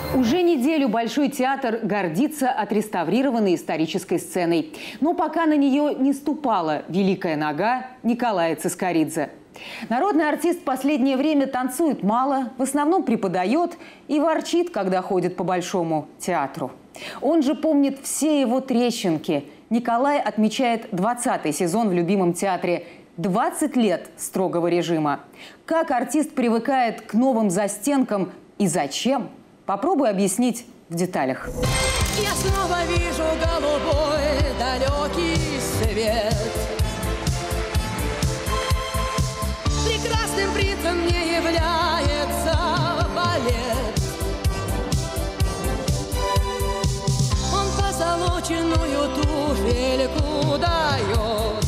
Уже неделю Большой театр гордится отреставрированной исторической сценой. Но пока на нее не ступала великая нога Николая Цискоридзе. Народный артист в последнее время танцует мало, в основном преподает и ворчит, когда ходит по Большому театру. Он же помнит все его трещинки. Николай отмечает 20-й сезон в любимом театре. 20 лет строгого режима. Как артист привыкает к новым застенкам и зачем? Попробую объяснить в деталях. Я снова вижу голубой далекий свет. Прекрасным принцем не является балет. Он позолоченную туфельку дает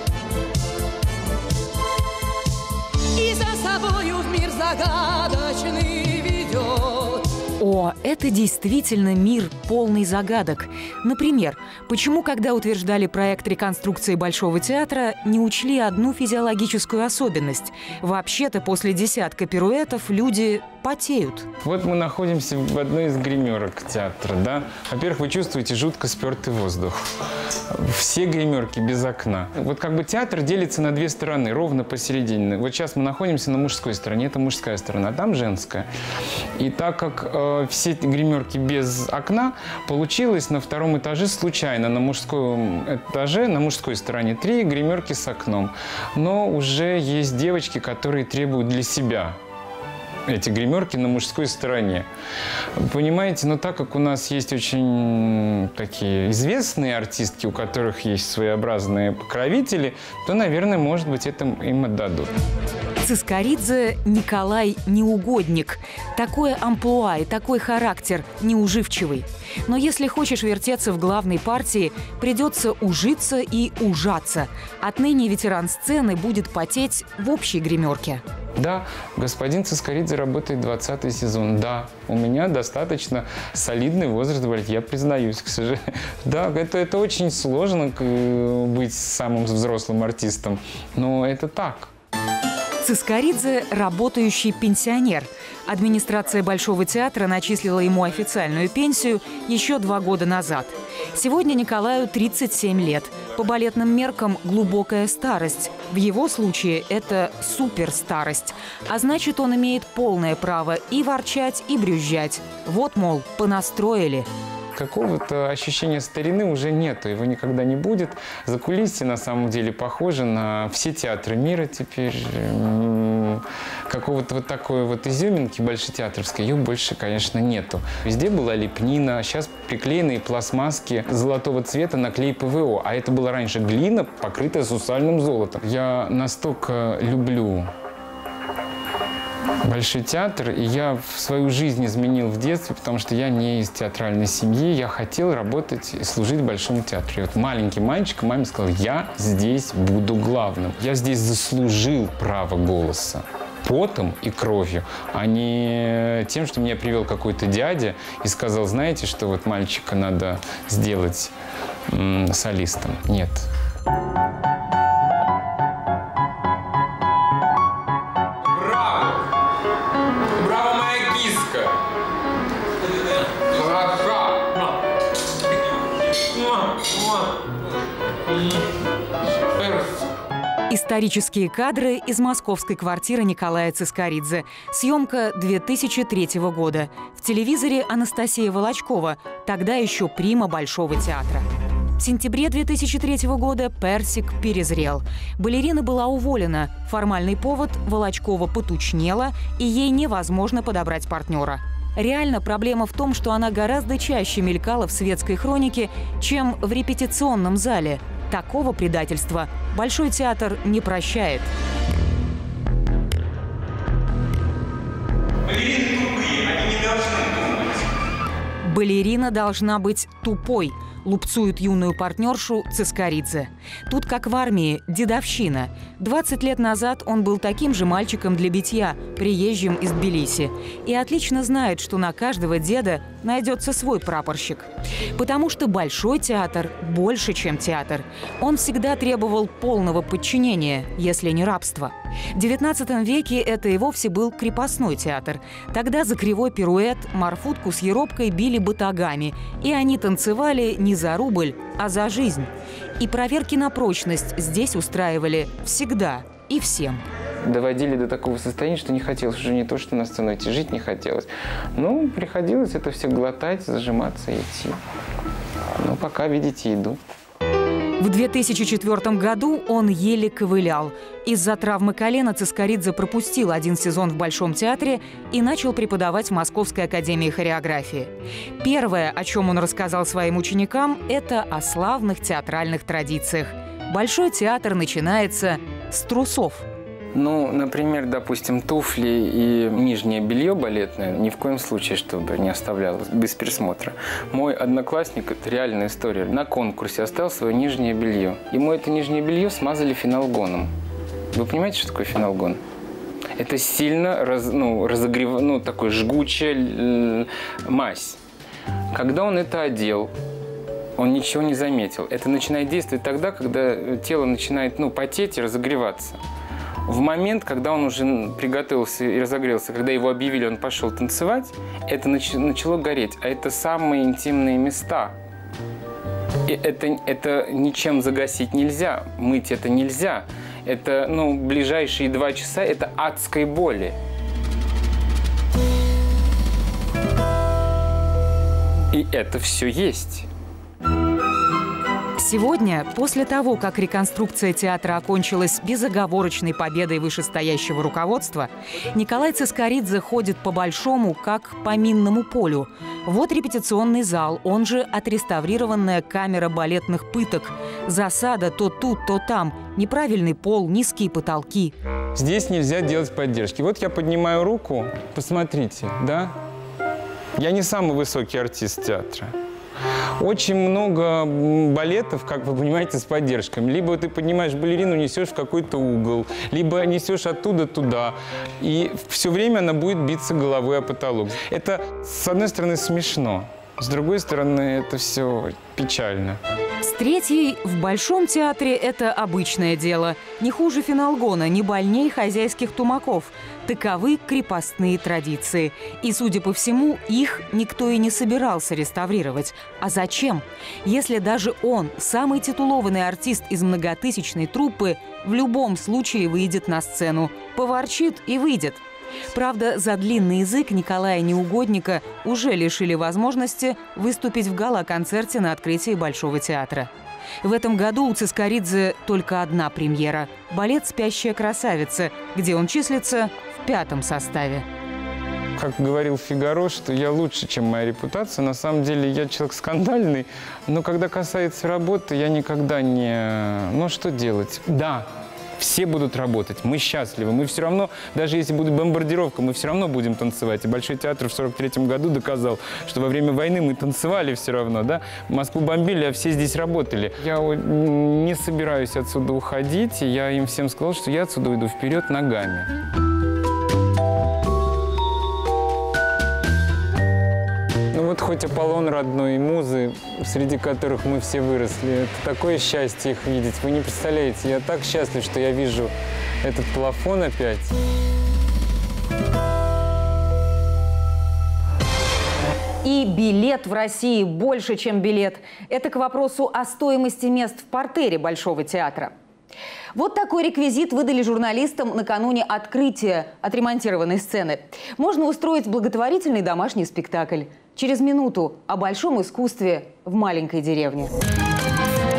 и за собою в мир загадочный ведет. О, это действительно мир полный загадок. Например, почему, когда утверждали проект реконструкции Большого театра, не учли одну физиологическую особенность? Вообще-то после десятка пируэтов люди потеют. Вот мы находимся в одной из гримерок театра, да? Во-первых, вы чувствуете жутко спертый воздух. Все гримерки без окна. Вот как бы театр делится на две стороны, ровно посередине. Вот сейчас мы находимся на мужской стороне, это мужская сторона, а там женская. И так как все гримерки без окна, получилось на втором этаже случайно, на мужском этаже, на мужской стороне 3 гримерки с окном. Но уже есть девочки, которые требуют для себя эти гримерки на мужской стороне. Понимаете, но так как у нас есть очень такие известные артистки, у которых есть своеобразные покровители, то, наверное, может быть, это им отдадут. Цискоридзе Николай неугодник. Такое амплуа и такой характер неуживчивый. Но если хочешь вертеться в главной партии, придется ужиться и ужаться. Отныне ветеран сцены будет потеть в общей гримерке. Да, господин Цискоридзе работает 20-й сезон. Да, у меня достаточно солидный возраст, я признаюсь, к сожалению. Да, это очень сложно быть самым взрослым артистом, но это так. Цискоридзе – работающий пенсионер. Администрация Большого театра начислила ему официальную пенсию еще 2 года назад. Сегодня Николаю 37 лет. По балетным меркам глубокая старость. В его случае это суперстарость. А значит, он имеет полное право и ворчать, и брюзжать. Вот, мол, понастроили. Какого-то ощущения старины уже нету, его никогда не будет. Закулисье на самом деле похоже на все театры мира теперь. Какого-то вот такой вот изюминки большетеатровской, ее больше, конечно, нету. Везде была лепнина, сейчас приклеенные пластмасски золотого цвета на клей ПВО. А это была раньше глина, покрытая сусальным золотом. Я настолько люблю Большой театр, и я свою жизнь изменил в детстве, потому что я не из театральной семьи, я хотел работать и служить в Большом театре. И вот маленький мальчик маме сказал: я здесь буду главным. Я здесь заслужил право голоса потом и кровью, а не тем, что меня привел какой-то дядя и сказал: знаете, что вот мальчика надо сделать солистом. Нет. Исторические кадры из московской квартиры Николая Цискоридзе. Съемка 2003 года. В телевизоре Анастасия Волочкова, тогда еще прима Большого театра. В сентябре 2003 года Персик перезрел. Балерина была уволена. Формальный повод – Волочкова потучнела, и ей невозможно подобрать партнера. Реально проблема в том, что она гораздо чаще мелькала в светской хронике, чем в репетиционном зале. Такого предательства Большой театр не прощает. Балерины тупые, они не должны думать. Балерина должна быть тупой. лупцует юную партнершу Цискоридзе. Тут, как в армии, дедовщина. 20 лет назад он был таким же мальчиком для битья, приезжим из Тбилиси. И отлично знает, что на каждого деда найдется свой прапорщик. Потому что Большой театр больше, чем театр. Он всегда требовал полного подчинения, если не рабства. В XIX веке это и вовсе был крепостной театр. Тогда за кривой пируэт морфутку с еропкой били батагами, и они танцевали не за рубль, а за жизнь. И проверки на прочность здесь устраивали всегда и всем. Доводили до такого состояния, что не хотелось уже не то, что на сцену идти, жить не хотелось. Ну, приходилось это все глотать, зажиматься и идти. Ну, пока, видите, иду. В 2004 году он еле ковылял. Из-за травмы колена Цискоридзе пропустил один сезон в Большом театре и начал преподавать в Московской академии хореографии. Первое, о чем он рассказал своим ученикам, это о славных театральных традициях. Большой театр начинается с трусов. Ну, например, допустим, туфли и нижнее белье балетное ни в коем случае, чтобы не оставлялось без присмотра. Мой одноклассник, это реальная история, на конкурсе оставил свое нижнее белье. Ему это нижнее белье смазали феналгоном. Вы понимаете, что такое феналгон? Это сильно такой жгучая мазь. Когда он это одел, он ничего не заметил. Это начинает действовать тогда, когда тело начинает потеть и разогреваться. В момент, когда он уже приготовился и разогрелся, когда его объявили, он пошел танцевать, это начало гореть. А это самые интимные места. И это ничем загасить нельзя, мыть это нельзя. Это, ближайшие 2 часа – это адской боли. И это все есть. Сегодня, после того, как реконструкция театра окончилась безоговорочной победой вышестоящего руководства, Николай Цискоридзе ходит по Большому, как по минному полю. Вот репетиционный зал, он же отреставрированная камера балетных пыток. Засада то тут, то там. Неправильный пол, низкие потолки. Здесь нельзя делать поддержки. Вот я поднимаю руку, посмотрите, да? Я не самый высокий артист театра. Очень много балетов, как вы понимаете, с поддержками. Либо ты поднимаешь балерину, несешь в какой-то угол, либо несешь оттуда туда. И все время она будет биться головой о потолок. Это, с одной стороны, смешно. С другой стороны, это все печально. С третьей, в Большом театре это обычное дело. Не хуже феналгона, не больней хозяйских тумаков. Таковы крепостные традиции. И, судя по всему, их никто и не собирался реставрировать. А зачем? Если даже он, самый титулованный артист из многотысячной труппы, в любом случае выйдет на сцену, поворчит и выйдет. Правда, за длинный язык Николая Неугодника уже лишили возможности выступить в гала-концерте на открытии Большого театра. В этом году у Цискоридзе только одна премьера – балет «Спящая красавица», где он числится в 5-м составе. Как говорил Фигаро, что я лучше, чем моя репутация. На самом деле я человек скандальный, но когда касается работы, я никогда не… Ну, что делать? Да. Все будут работать, мы счастливы, мы все равно, даже если будет бомбардировка, мы все равно будем танцевать. И Большой театр в 1943 году доказал, что во время войны мы танцевали все равно, да? Москву бомбили, а все здесь работали. Я не собираюсь отсюда уходить, и я им всем сказал, что я отсюда уйду вперед ногами. Ну вот хоть Аполлон родной, музы, среди которых мы все выросли, это такое счастье их видеть. Вы не представляете, я так счастлив, что я вижу этот плафон опять. И билет в России больше, чем билет. Это к вопросу о стоимости мест в партере Большого театра. Вот такой реквизит выдали журналистам накануне открытия отремонтированной сцены. Можно устроить благотворительный домашний спектакль. Через минуту о большом искусстве в маленькой деревне.